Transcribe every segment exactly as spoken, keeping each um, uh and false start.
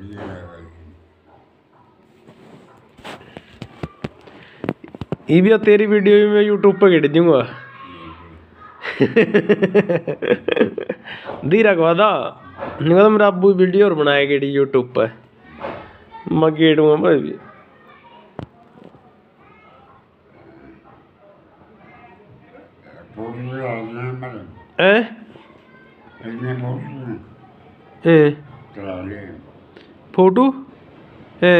ये भी तेरी वीडियो भी मैं यूट्यूब पर गिर दूंगा। धीरा को वादा निकल मेरा अबू वीडियो और बनाया गेड़ी यूट्यूब पर मैं गेड़ूंगा भाई भी फोटो है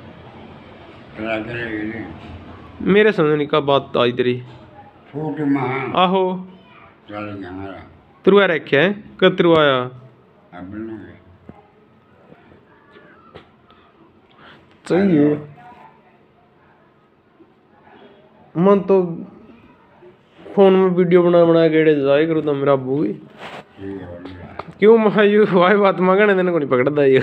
मेरे समझ नहीं का बात आई तेरी आहो तुरवा रखा है कब तुरवाया सही है मन तो फोन में वीडियो बना बना गेड़े जाए करो तो मेरा अबू भी क्यों मायू वाई बात मंगने देने को नहीं पकड़ता ये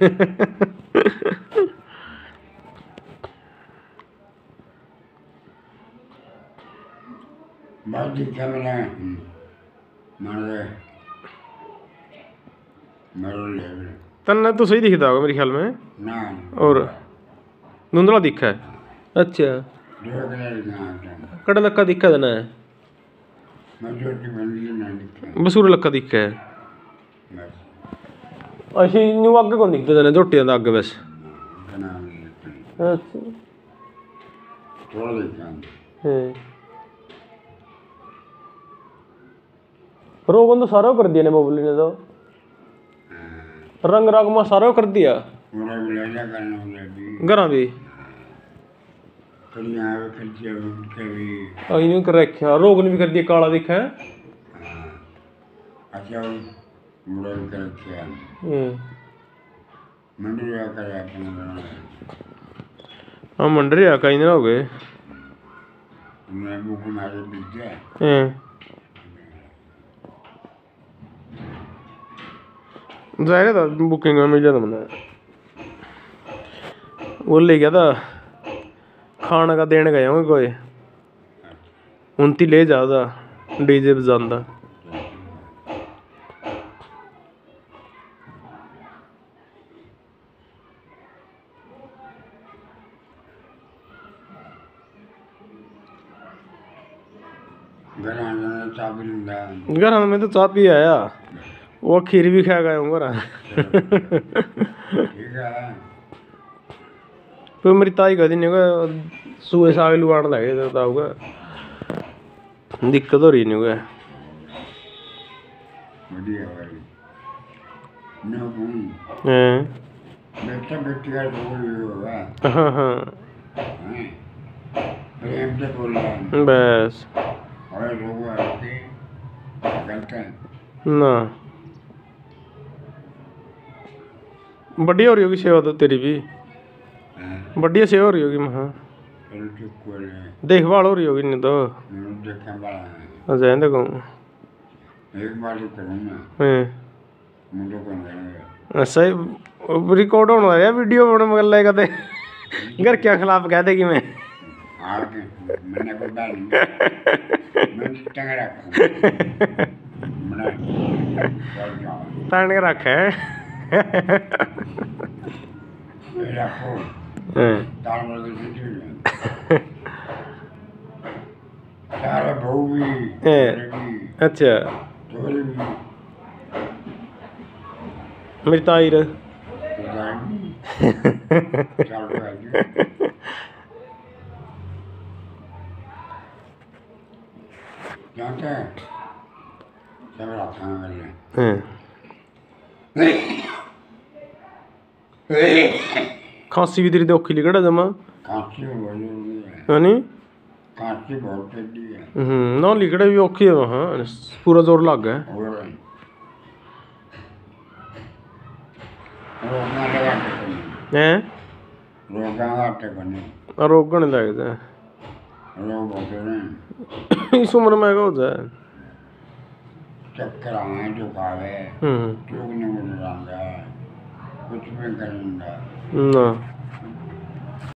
तन्ने तो सही दिखता होगा मेरे ख्याल में ना और धुंधला दिखा है अच्छा कड़ा लक्का दिखा था ना बसूर लक्का दिखा है अच्छा न्यू आगे कौन दिखता था ना झोटियां दा आगे बस अच्छा थोड़ा दिखता है रोगन तो सारा कर दिया ने बबली ने तो रंग राग में सारा कर दिया घरा भी कर रखा रोगन भी कर दिया काला दिखा है हाँ मंडरिया कई दिन हो गए जाएगा था बुकिंग में मिल जाता मैंने वो ले गया था खाना का देने गए होंगे कोई उनती ले जाता डीजे बजांदा घर में तो चाह पी आया वो खीर भी खा गया हूँ तो मेरी ताई का दिन होगा सुबह साग लुआण लगे तो होगा दिक्कत हो रही नहीं होगा हाँ हाँ बस ना बढ़िया हो रही होगी सेवा तो तेरी भी बढ़िया सेवा हो रही होगी महा देखभाल हो रही होगी नहीं तो अच्छा देखो अच्छा रिकॉर्ड होना है वीडियो बने मगर लेगा तो घर क्या खिलाफ कह देगी मैं तान के रख है अच्छा मेरी ताई खांसी भी तेरी तो औखी लिखड़ा जमा नहीं हम्म ना लिखड़ा भी औखी है वहाँ पूरा जोर लग गया हैं रोगन लगता है इस उम्र में हो जाए चक्कर आए झुकावे कुछ भी करना ना